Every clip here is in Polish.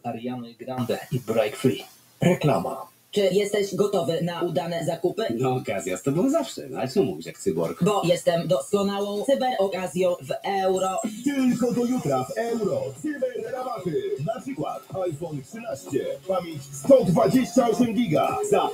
Ariany Grande i Break Free. Reklama. Czy jesteś gotowy na udane zakupy? No, okazja z tobą zawsze. No, ale co mówisz jak cyborg? Bo jestem doskonałą cyberokazją w euro. Tylko do jutra w euro. Cyberrabaty. Na przykład iPhone 13. Pamięć 128 giga za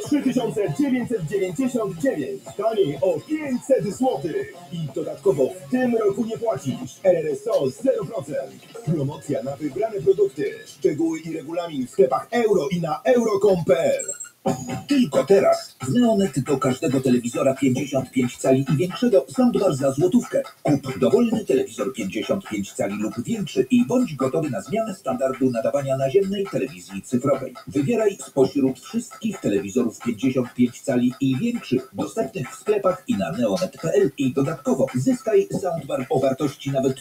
3999. Taniej o 500 zł. I dodatkowo w tym roku nie płacisz. RRSO 0%. Promocja na wybrane produkty. Szczegóły i regulamin w sklepach euro i na euro.com.pl. Tylko teraz w Neonet do każdego telewizora 55 cali i większego soundbar za złotówkę. Kup dowolny telewizor 55 cali lub większy i bądź gotowy na zmianę standardu nadawania naziemnej telewizji cyfrowej. Wybieraj spośród wszystkich telewizorów 55 cali i większych dostępnych w sklepach i na neonet.pl i dodatkowo zyskaj soundbar o wartości nawet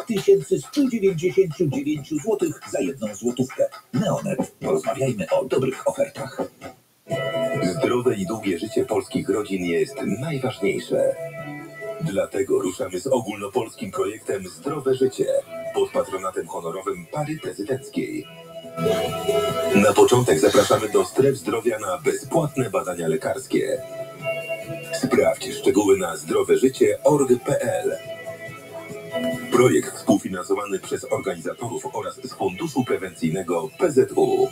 2199 zł za jedną złotówkę. Neonet. Porozmawiajmy o dobrych ofertach. Zdrowe i długie życie polskich rodzin jest najważniejsze. Dlatego ruszamy z ogólnopolskim projektem Zdrowe Życie pod patronatem honorowym Pary Prezydenckiej. Na początek zapraszamy do stref zdrowia na bezpłatne badania lekarskie. Sprawdź szczegóły na zdroweżycie.org.pl. Projekt współfinansowany przez organizatorów oraz z Funduszu Prewencyjnego PZU.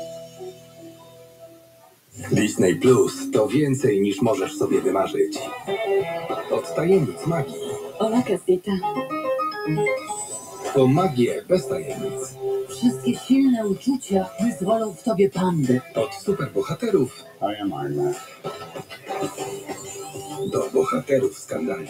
Disney Plus to więcej niż możesz sobie wymarzyć. Od tajemnic magii. Hola, casita. Po magię bez tajemnic. Wszystkie silne uczucia wyzwolą w tobie pandę. Od superbohaterów I am Iron Man. do bohaterów skandali.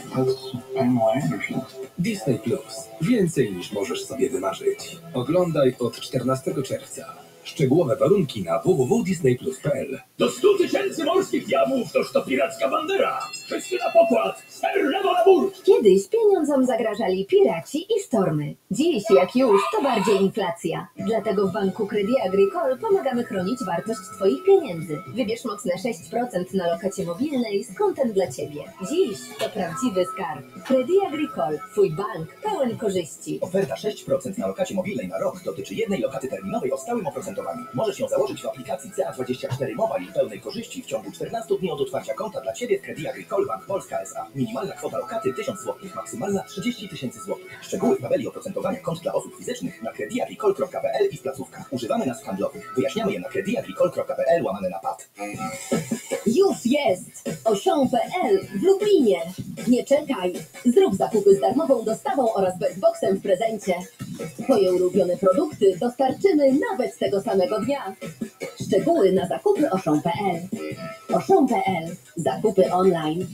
Disney Plus. Więcej niż możesz sobie wymarzyć. Oglądaj od 14 czerwca. Szczegółowe warunki na www.disneyplus.pl. Do 100 000 morskich diabłów toż to piracka bandera. Wszyscy na pokład. Ster lewo na burt. Kiedyś pieniądzom zagrażali piraci i sztormy. Dziś, jak już, to bardziej inflacja. Dlatego w banku Crédit Agricole pomagamy chronić wartość twoich pieniędzy. Wybierz mocne 6% na lokacie mobilnej z kontem dla ciebie. Dziś to prawdziwy skarb. Crédit Agricole. Twój bank pełen korzyści. Oferta 6% na lokacie mobilnej na rok dotyczy jednej lokaty terminowej o stałym oprocentowaniu. Możesz ją założyć w aplikacji CA24 Mobile pełnej korzyści w ciągu 14 dni od otwarcia konta dla Ciebie w Crédit Agricole Bank Polska S.A. Minimalna kwota lokaty 1000 zł, maksymalna 30 000 zł. Szczegóły w tabeli oprocentowania kont dla osób fizycznych na creditagricole.pl i w placówkach. Używamy nazw handlowych. Wyjaśniamy je na creditagricole.pl /PAT. Już jest! Auchan.pl w Lublinie. Nie czekaj! Zrób zakupy z darmową dostawą oraz bezboxem w prezencie. Twoje ulubione produkty dostarczymy nawet tego samego dnia. Szczegóły na zakupy Auchan.pl. Auchan.pl. Zakupy online.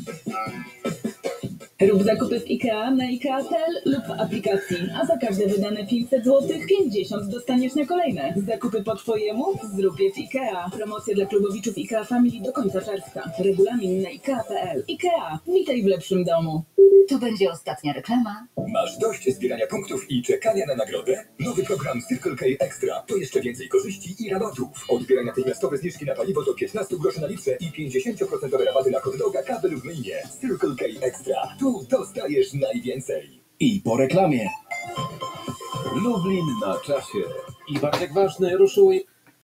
Rób zakupy w IKEA na IKEA.pl lub w aplikacji, a za każde wydane 500 zł 50 dostaniesz na kolejne. Zakupy po twojemu? Zrób je w IKEA. Promocja dla klubowiczów IKEA Family do końca czerwca. Regulamin na IKEA.pl. IKEA. Witaj w lepszym domu. To będzie ostatnia reklama. Masz dość zbierania punktów i czekania na nagrodę? Nowy program Circle K Extra to jeszcze więcej korzyści i rabatów. Odbieraj natychmiastowe zniżki na paliwo do 15 groszy na litrze i 50% rabaty na hot doga, kawy lub myjnie. Circle K Extra. Tu dostajesz najwięcej. I po reklamie. Lublin na czasie. I Bartek Ważny ruszył